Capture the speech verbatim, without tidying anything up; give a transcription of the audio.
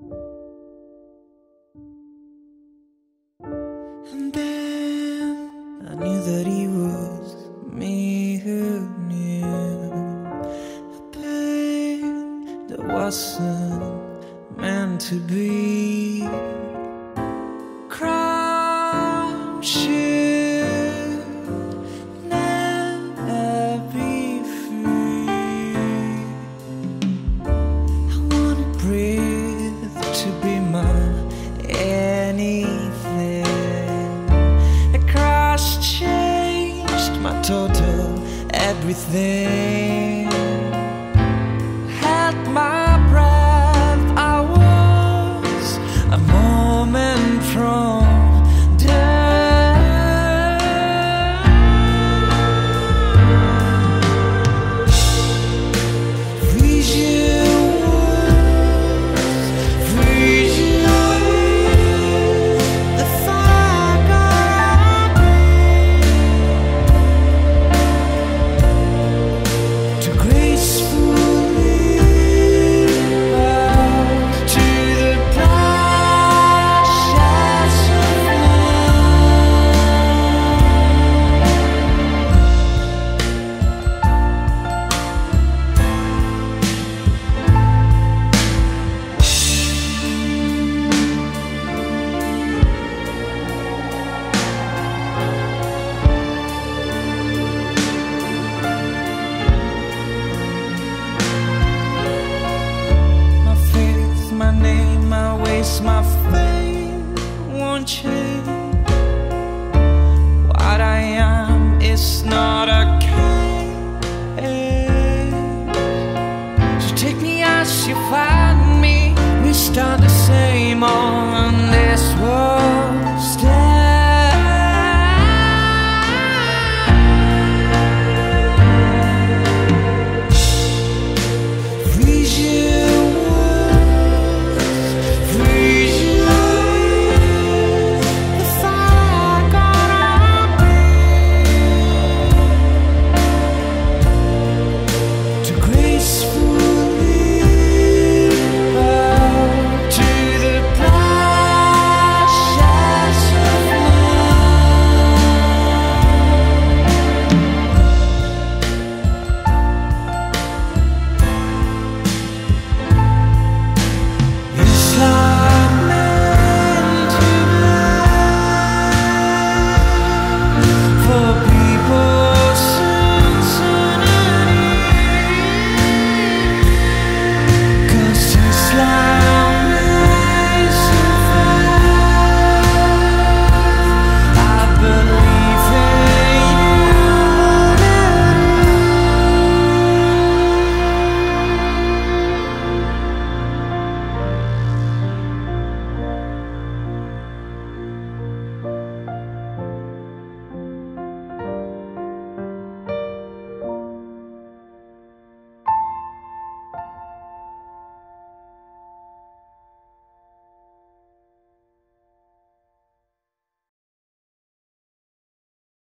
And then I knew that he was me who knew a pain that wasn't meant to be. Crime should never be free. I wanna breathe to be my anything. A crash changed my total everything. Held my breath, I was a moment from my